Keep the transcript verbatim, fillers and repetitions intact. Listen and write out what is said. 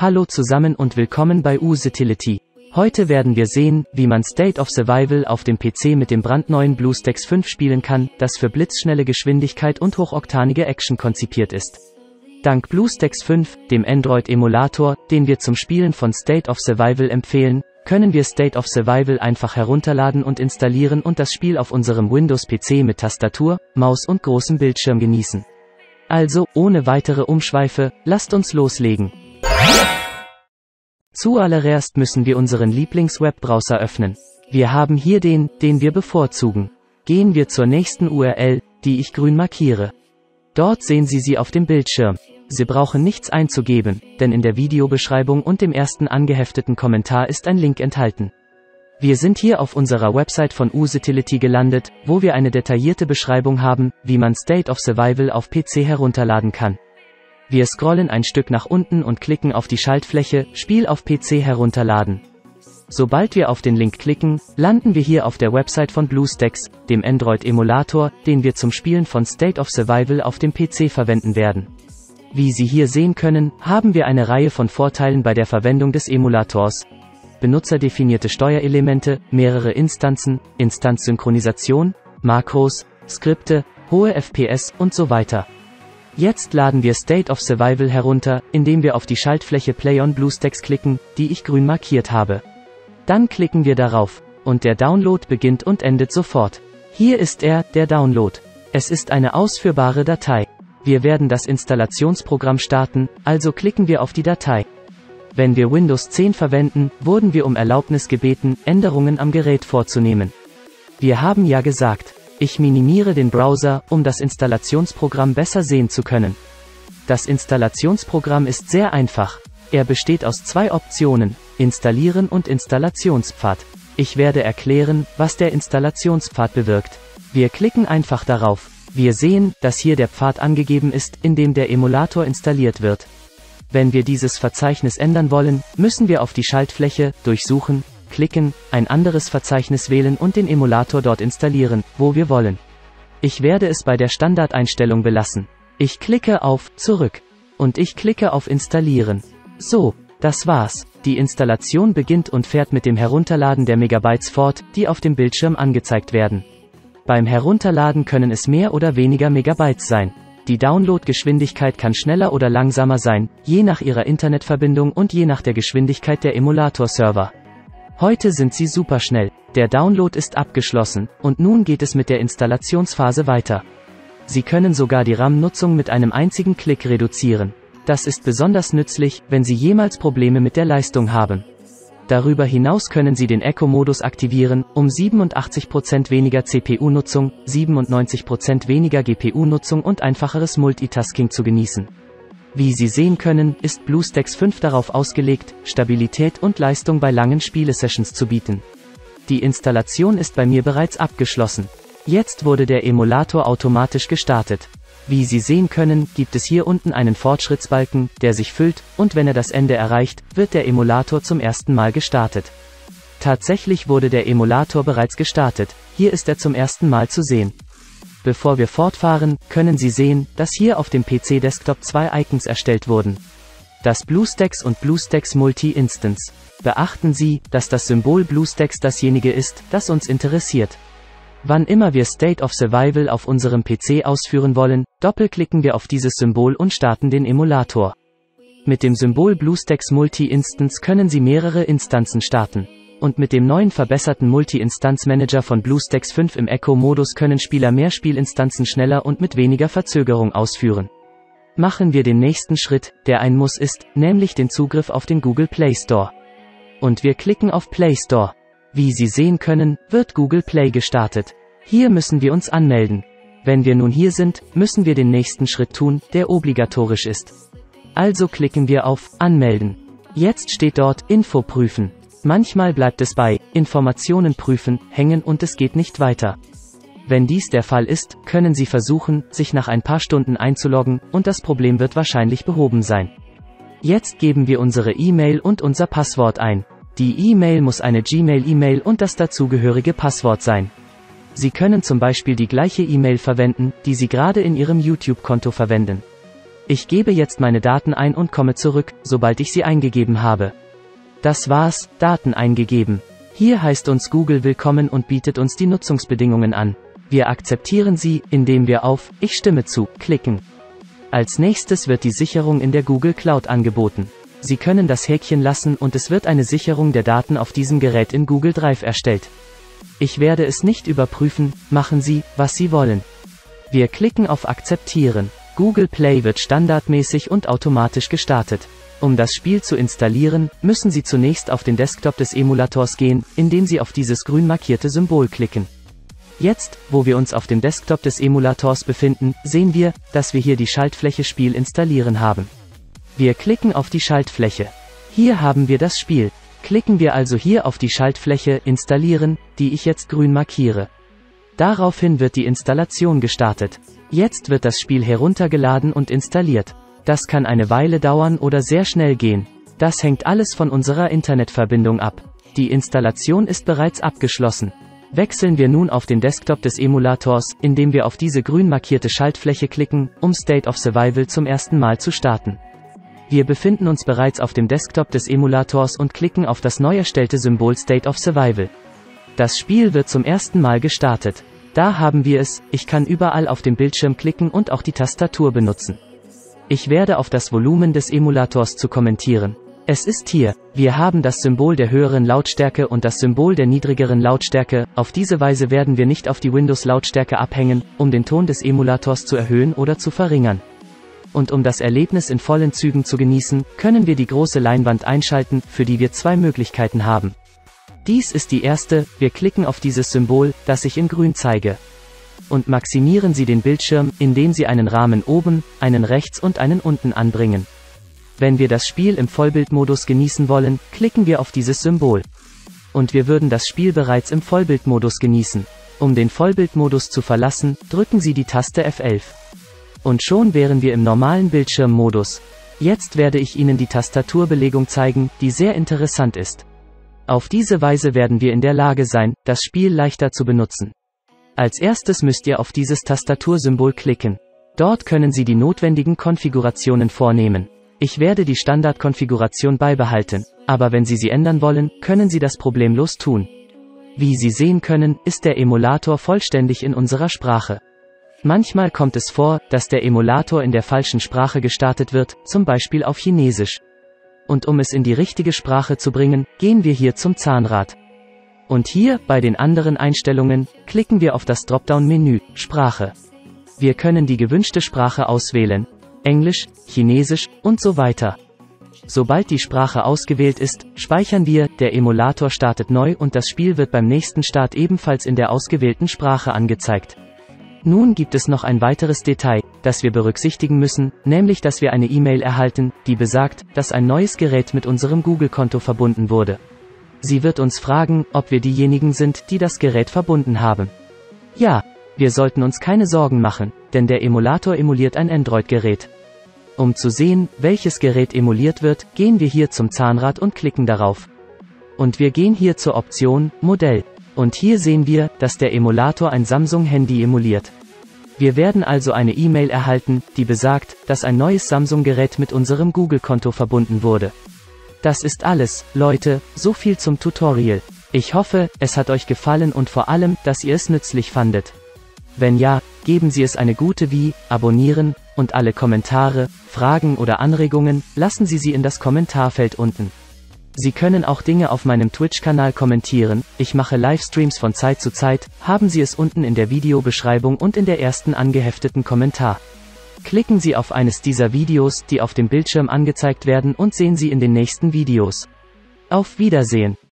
Hallo zusammen und willkommen bei Usitility. Heute werden wir sehen, wie man State of Survival auf dem P C mit dem brandneuen BlueStacks fünf spielen kann, das für blitzschnelle Geschwindigkeit und hochoktanige Action konzipiert ist. Dank BlueStacks fünf, dem Android-Emulator, den wir zum Spielen von State of Survival empfehlen, können wir State of Survival einfach herunterladen und installieren und das Spiel auf unserem Windows-P C mit Tastatur, Maus und großem Bildschirm genießen. Also, ohne weitere Umschweife, lasst uns loslegen. Zuallererst müssen wir unseren Lieblings-Webbrowser öffnen. Wir haben hier den, den wir bevorzugen. Gehen wir zur nächsten U R L, die ich grün markiere. Dort sehen Sie sie auf dem Bildschirm. Sie brauchen nichts einzugeben, denn in der Videobeschreibung und dem ersten angehefteten Kommentar ist ein Link enthalten. Wir sind hier auf unserer Website von Usitility gelandet, wo wir eine detaillierte Beschreibung haben, wie man State of Survival auf P C herunterladen kann. Wir scrollen ein Stück nach unten und klicken auf die Schaltfläche Spiel auf P C herunterladen. Sobald wir auf den Link klicken, landen wir hier auf der Website von BlueStacks, dem Android-Emulator, den wir zum Spielen von State of Survival auf dem P C verwenden werden. Wie Sie hier sehen können, haben wir eine Reihe von Vorteilen bei der Verwendung des Emulators. Benutzerdefinierte Steuerelemente, mehrere Instanzen, Instanzsynchronisation, Makros, Skripte, hohe F P S und so weiter. Jetzt laden wir State of Survival herunter, indem wir auf die Schaltfläche Play on BlueStacks klicken, die ich grün markiert habe. Dann klicken wir darauf, und der Download beginnt und endet sofort. Hier ist er, der Download. Es ist eine ausführbare Datei. Wir werden das Installationsprogramm starten, also klicken wir auf die Datei. Wenn wir Windows zehn verwenden, wurden wir um Erlaubnis gebeten, Änderungen am Gerät vorzunehmen. Wir haben ja gesagt, ich minimiere den Browser, um das Installationsprogramm besser sehen zu können. Das Installationsprogramm ist sehr einfach. Er besteht aus zwei Optionen, Installieren und Installationspfad. Ich werde erklären, was der Installationspfad bewirkt. Wir klicken einfach darauf. Wir sehen, dass hier der Pfad angegeben ist, in dem der Emulator installiert wird. Wenn wir dieses Verzeichnis ändern wollen, müssen wir auf die Schaltfläche Durchsuchen klicken, ein anderes Verzeichnis wählen und den Emulator dort installieren, wo wir wollen. Ich werde es bei der Standardeinstellung belassen. Ich klicke auf Zurück. Und ich klicke auf Installieren. So, das war's. Die Installation beginnt und fährt mit dem Herunterladen der Megabytes fort, die auf dem Bildschirm angezeigt werden. Beim Herunterladen können es mehr oder weniger Megabytes sein. Die Downloadgeschwindigkeit kann schneller oder langsamer sein, je nach Ihrer Internetverbindung und je nach der Geschwindigkeit der Emulator-Server. Heute sind sie superschnell. Der Download ist abgeschlossen, und nun geht es mit der Installationsphase weiter. Sie können sogar die RAM-Nutzung mit einem einzigen Klick reduzieren. Das ist besonders nützlich, wenn Sie jemals Probleme mit der Leistung haben. Darüber hinaus können Sie den Eco-Modus aktivieren, um siebenundachtzig Prozent weniger C P U-Nutzung, siebenundneunzig Prozent weniger G P U-Nutzung und einfacheres Multitasking zu genießen. Wie Sie sehen können, ist BlueStacks fünf darauf ausgelegt, Stabilität und Leistung bei langen Spielesessions zu bieten. Die Installation ist bei mir bereits abgeschlossen. Jetzt wurde der Emulator automatisch gestartet. Wie Sie sehen können, gibt es hier unten einen Fortschrittsbalken, der sich füllt, und wenn er das Ende erreicht, wird der Emulator zum ersten Mal gestartet. Tatsächlich wurde der Emulator bereits gestartet, hier ist er zum ersten Mal zu sehen. Bevor wir fortfahren, können Sie sehen, dass hier auf dem P C-Desktop zwei Icons erstellt wurden. Das BlueStacks und BlueStacks Multi-Instance. Beachten Sie, dass das Symbol BlueStacks dasjenige ist, das uns interessiert. Wann immer wir State of Survival auf unserem P C ausführen wollen, doppelklicken wir auf dieses Symbol und starten den Emulator. Mit dem Symbol BlueStacks Multi-Instance können Sie mehrere Instanzen starten. Und mit dem neuen verbesserten Multi-Instanz-Manager von BlueStacks fünf im Eco-Modus können Spieler mehr Spielinstanzen schneller und mit weniger Verzögerung ausführen. Machen wir den nächsten Schritt, der ein Muss ist, nämlich den Zugriff auf den Google Play Store. Und wir klicken auf Play Store. Wie Sie sehen können, wird Google Play gestartet. Hier müssen wir uns anmelden. Wenn wir nun hier sind, müssen wir den nächsten Schritt tun, der obligatorisch ist. Also klicken wir auf Anmelden. Jetzt steht dort Info prüfen. Manchmal bleibt es bei Informationen prüfen hängen und es geht nicht weiter. Wenn dies der Fall ist, können Sie versuchen, sich nach ein paar Stunden einzuloggen, und das Problem wird wahrscheinlich behoben sein. Jetzt geben wir unsere E-Mail und unser Passwort ein. Die E-Mail muss eine Gmail-E-Mail und das dazugehörige Passwort sein. Sie können zum Beispiel die gleiche E-Mail verwenden, die Sie gerade in Ihrem YouTube-Konto verwenden. Ich gebe jetzt meine Daten ein und komme zurück, sobald ich sie eingegeben habe. Das war's, Daten eingegeben. Hier heißt uns Google willkommen und bietet uns die Nutzungsbedingungen an. Wir akzeptieren sie, indem wir auf Ich stimme zu klicken. Als nächstes wird die Sicherung in der Google Cloud angeboten. Sie können das Häkchen lassen und es wird eine Sicherung der Daten auf diesem Gerät in Google Drive erstellt. Ich werde es nicht überprüfen, machen Sie, was Sie wollen. Wir klicken auf Akzeptieren. Google Play wird standardmäßig und automatisch gestartet. Um das Spiel zu installieren, müssen Sie zunächst auf den Desktop des Emulators gehen, indem Sie auf dieses grün markierte Symbol klicken. Jetzt, wo wir uns auf dem Desktop des Emulators befinden, sehen wir, dass wir hier die Schaltfläche Spiel installieren haben. Wir klicken auf die Schaltfläche. Hier haben wir das Spiel. Klicken wir also hier auf die Schaltfläche Installieren, die ich jetzt grün markiere. Daraufhin wird die Installation gestartet. Jetzt wird das Spiel heruntergeladen und installiert. Das kann eine Weile dauern oder sehr schnell gehen. Das hängt alles von unserer Internetverbindung ab. Die Installation ist bereits abgeschlossen. Wechseln wir nun auf den Desktop des Emulators, indem wir auf diese grün markierte Schaltfläche klicken, um State of Survival zum ersten Mal zu starten. Wir befinden uns bereits auf dem Desktop des Emulators und klicken auf das neu erstellte Symbol State of Survival. Das Spiel wird zum ersten Mal gestartet. Da haben wir es, ich kann überall auf dem Bildschirm klicken und auch die Tastatur benutzen. Ich werde auf das Volumen des Emulators zu kommentieren. Es ist hier, wir haben das Symbol der höheren Lautstärke und das Symbol der niedrigeren Lautstärke. Auf diese Weise werden wir nicht auf die Windows-Lautstärke abhängen, um den Ton des Emulators zu erhöhen oder zu verringern. Und um das Erlebnis in vollen Zügen zu genießen, können wir die große Leinwand einschalten, für die wir zwei Möglichkeiten haben. Dies ist die erste, wir klicken auf dieses Symbol, das ich in grün zeige. Und maximieren Sie den Bildschirm, indem Sie einen Rahmen oben, einen rechts und einen unten anbringen. Wenn wir das Spiel im Vollbildmodus genießen wollen, klicken wir auf dieses Symbol. Und wir würden das Spiel bereits im Vollbildmodus genießen. Um den Vollbildmodus zu verlassen, drücken Sie die Taste F elf. Und schon wären wir im normalen Bildschirmmodus. Jetzt werde ich Ihnen die Tastaturbelegung zeigen, die sehr interessant ist. Auf diese Weise werden wir in der Lage sein, das Spiel leichter zu benutzen. Als erstes müsst ihr auf dieses Tastatursymbol klicken. Dort können Sie die notwendigen Konfigurationen vornehmen. Ich werde die Standardkonfiguration beibehalten, aber wenn Sie sie ändern wollen, können Sie das problemlos tun. Wie Sie sehen können, ist der Emulator vollständig in unserer Sprache. Manchmal kommt es vor, dass der Emulator in der falschen Sprache gestartet wird, zum Beispiel auf Chinesisch. Und um es in die richtige Sprache zu bringen, gehen wir hier zum Zahnrad. Und hier, bei den anderen Einstellungen, klicken wir auf das Dropdown-Menü, Sprache. Wir können die gewünschte Sprache auswählen. Englisch, Chinesisch und so weiter. Sobald die Sprache ausgewählt ist, speichern wir, der Emulator startet neu und das Spiel wird beim nächsten Start ebenfalls in der ausgewählten Sprache angezeigt. Nun gibt es noch ein weiteres Detail, das wir berücksichtigen müssen, nämlich dass wir eine E-Mail erhalten, die besagt, dass ein neues Gerät mit unserem Google-Konto verbunden wurde. Sie wird uns fragen, ob wir diejenigen sind, die das Gerät verbunden haben. Ja, wir sollten uns keine Sorgen machen, denn der Emulator emuliert ein Android-Gerät. Um zu sehen, welches Gerät emuliert wird, gehen wir hier zum Zahnrad und klicken darauf. Und wir gehen hier zur Option Modell. Und hier sehen wir, dass der Emulator ein Samsung-Handy emuliert. Wir werden also eine E-Mail erhalten, die besagt, dass ein neues Samsung-Gerät mit unserem Google-Konto verbunden wurde. Das ist alles, Leute, so viel zum Tutorial. Ich hoffe, es hat euch gefallen und vor allem, dass ihr es nützlich fandet. Wenn ja, geben Sie es eine gute wie, abonnieren, und alle Kommentare, Fragen oder Anregungen, lassen Sie sie in das Kommentarfeld unten. Sie können auch Dinge auf meinem Twitch-Kanal kommentieren, ich mache Livestreams von Zeit zu Zeit, haben Sie es unten in der Videobeschreibung und in der ersten angehefteten Kommentar. Klicken Sie auf eines dieser Videos, die auf dem Bildschirm angezeigt werden und sehen Sie in den nächsten Videos. Auf Wiedersehen!